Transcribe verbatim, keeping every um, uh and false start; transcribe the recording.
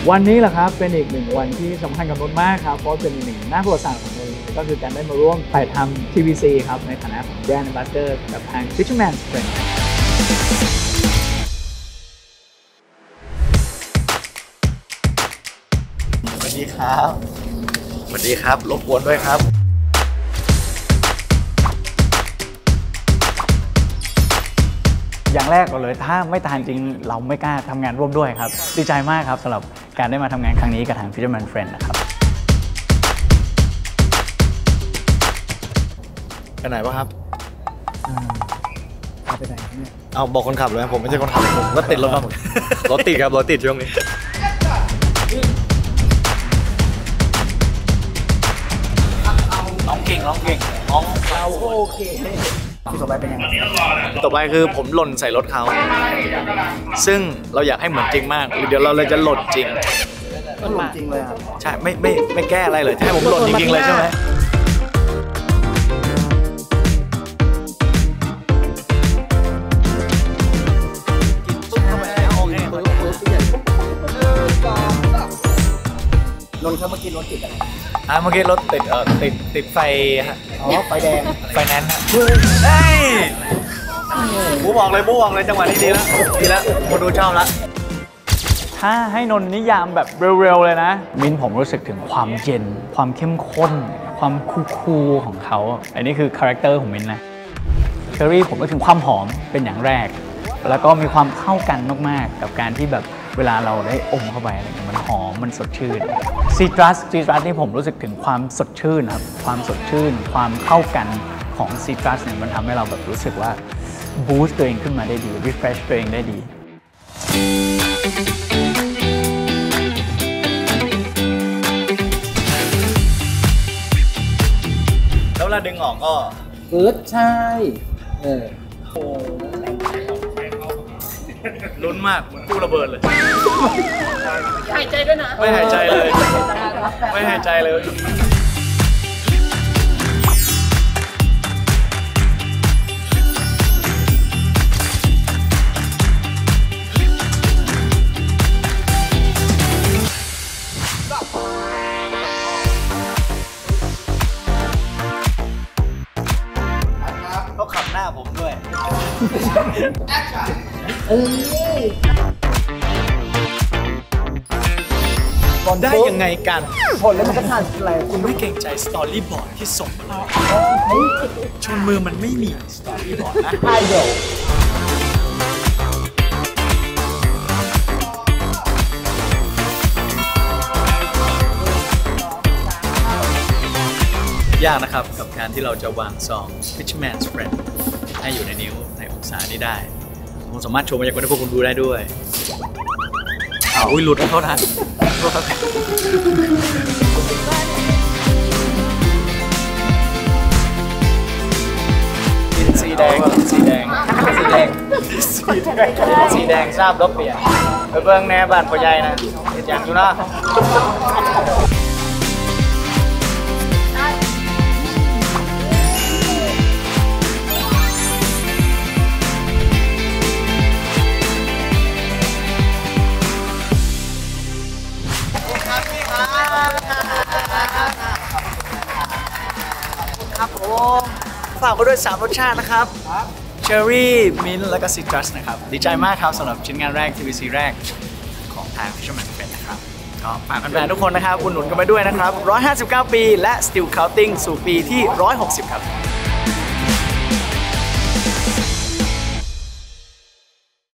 วันนี้แหละครับเป็นอีกหนึ่งวันที่สำคัญกับนนท์มากครับเพราะเป็นอีกหนึ่งหน้าประวัติศาสตร์ของนนท์ก็คือการได้มาร่วมถ่ายทำ ที วี ซี ครับในฐานะของ Brand Ambassador กับทาง Fisherman's Friend สวัสดีครับสวัสดีครับรบกวนด้วยครับอย่างแรกก่อนเลยถ้าไม่ทานจริงเราไม่กล้าทำงานร่วมด้วยครับดีใจมากครับสำหรับการได้มาทำงานครั้งนี้กับทาง Fisherman's Friend นะครับไปไหนวะครับเอาไปไหนเนี่ยเอาบอกคนขับเลยผมไม่ใช่คนขับผมก็ติดรถครับรถติดครับรถติดช่วงนี้ร้องเก่งร้องเก่งร้องเราโอเคต่อไปเป็นยังไงต่อไปคือผมหล่นใส่รถเขาซึ่งเราอยากให้เหมือนจริงมากเดี๋ยวเราเลยจะหล่นจริงหล่นจริงเลยครับใช่ไม่ไม่ไม่แก้อะไรเลยจะให้ผมหล่นจริงๆเลยใช่ไหมนนท์เขาเมื่อกี้รถติดอะไรอ่าเมื่อกี้รถติดเอ่อติดติดไฟฮะอ๋อไฟแดงไฟแนนซ์ฮะเฮ้ยบูบอกเลยบูบอกเลยจังหวะนี้ดีแล้วดีแล้วคนดูชอบแล้วถ้าให้นนนิยามแบบเร็วๆเลยนะมินผมรู้สึกถึงความเย็นความเข้มข้นความคูลๆของเขาอันนี้คือคาแรคเตอร์ของมินนะเชอรี่ผมก็ถึงความหอมเป็นอย่างแรกแล้วก็มีความเข้ากันมากๆกับการที่แบบเวลาเราได้อมเข้าไปอะไรเงี้ยมันหอมมันสดชื่นซีตรัสซีตรัสนี่ผมรู้สึกถึงความสดชื่นครับความสดชื่นความเข้ากันของซีตรัสเนี่ยมันทำให้เราแบบรู้สึกว่าบูสต์ตัวเองขึ้นมาได้ดีรีเฟรชตัวเองได้ดีแล้วเวลาดึงออกก็เกิดใช่เออโอ้ลุ้นมากเหมือนกู้ระเบิดเลยหายใจด้วยนะไม่หายใจเลยไม่หายใจเลยเขาขับหน้าผมด้วยได้ยังไงกันผลแล้วมันก็ทานอะไรคุณไม่เก่งใจสตอรี่บอร์ดที่ส่งมาชนมือมันไม่มีสตอรี่บอร์ดนะไอเดียยากนะครับกับการที่เราจะวางซอง Fisherman's Friend ให้อยู่ในนิ้วในองศานี้ได้ผมสามารถโชว์มายากลให้พวกคุณดูได้ด้วยอ้าวอุ้ยหลุดเข้าทันสีแดงสีแดงสีแดงสีแดงสีแดงทราบลบเปลี่ยนไปเบิ้งแน่บ้านพ่อใหญ่นะเห็นอย่างอยู่นะครับผมฝากไว้ด้วยสามรสชาตินะครับเชอร์รี่มิ้นท์และก็ซิตรัสนะครับดีใจมากครับสำหรับชิ้นงานแรก ที วี ซี แรกของทาง Fisherman's Friend นะครับก็ฝากแฟนๆทุกคนนะครับอุดหนุนกันไปด้วยนะครับหนึ่งร้อยห้าสิบเก้าปีและ Still Counting สู่ปีที่หนึ่งร้อยหกสิบครับ